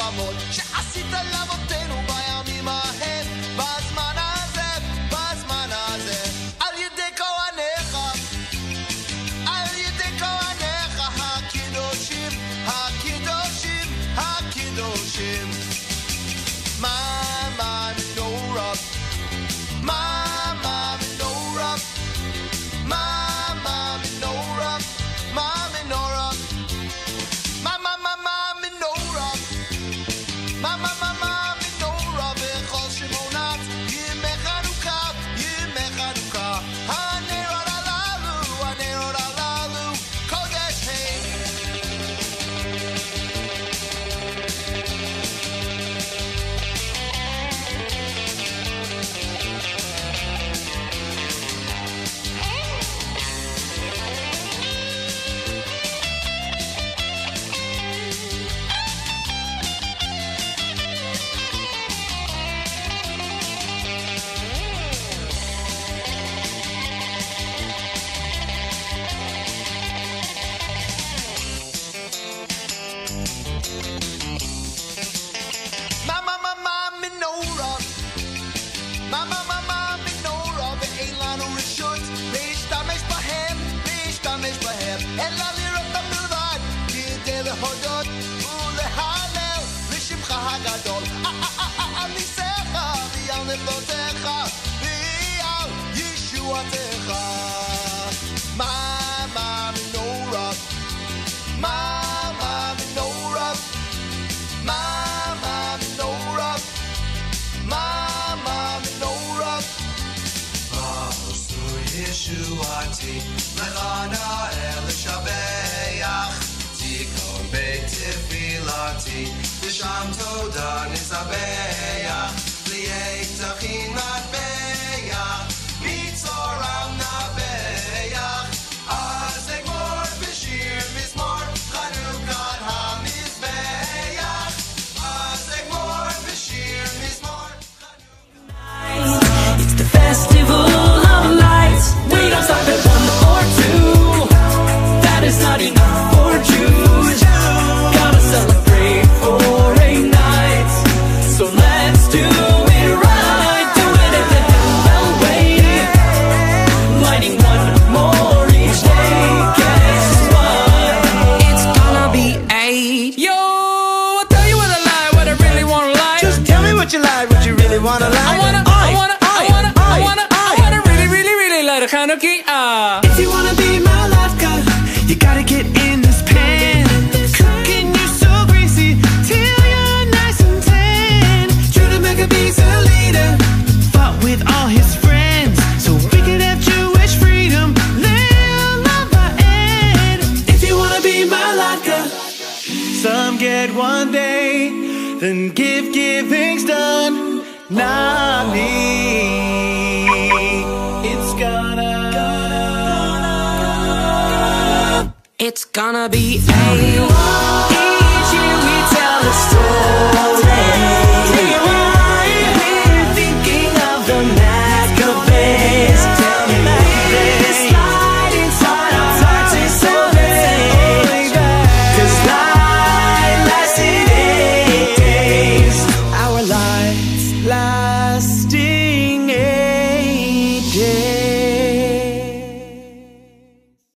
החמות שעשית לאבותינו בימים ההם. בזמן הזה, בזמן הזה, על ידי כהניך, על ידי כהניך הקדושים, הקדושים, הקדושים. Mama menorah, Mama menorah, Mama menorah, Mama menorah, Mama menorah, Mama menorah. Bechol Shemonat Yimei Chanukah, Yimei Chanukah. Hanerot halalu, hanerot halalu, Kodesh Hein. menorah, Mama menorah. ואין לנו רשות להשתמש בהם, להשתמש בהם, אלא לראות אותם בלבד כדי להודות ולהלל לשמך הגדול על ניסיך ועל נפלותיך ועל ישועתך. Mama menorah, Mama menorah, Mama menorah, Mama menorah. Ba'osu Yeshuati lechana el shabeach tikon beit tefilati v'sham toda nizabeach li'ektachin matbeach mitzoram nabeach az egmor b'shir mizmor chanukat hamizbeach az egmor b'shir mizmor. It's the festival of lights. We don't stop at 1 or 2. That is not enough for Jews. Gotta celebrate for a night. So let's do it right. Do it in the Hillel way. Lighting one more each day. Guess what? It's gonna be 8. Yo, I'll tell you what I like, what I really wanna like. Just tell me what you like, what you really wanna like. I wanna really light a Hanukkah. If you wanna be my lavka, you gotta get in this pan. Cooking you so greasy till you're nice and tan. Judah Maccabee's a leader, fought with all his friends so we could have Jewish freedom. Leil Lavaed. If you wanna be my lavka, Some get one day, then giving's done. Not me. it's gonna be a. Each year we tell a story.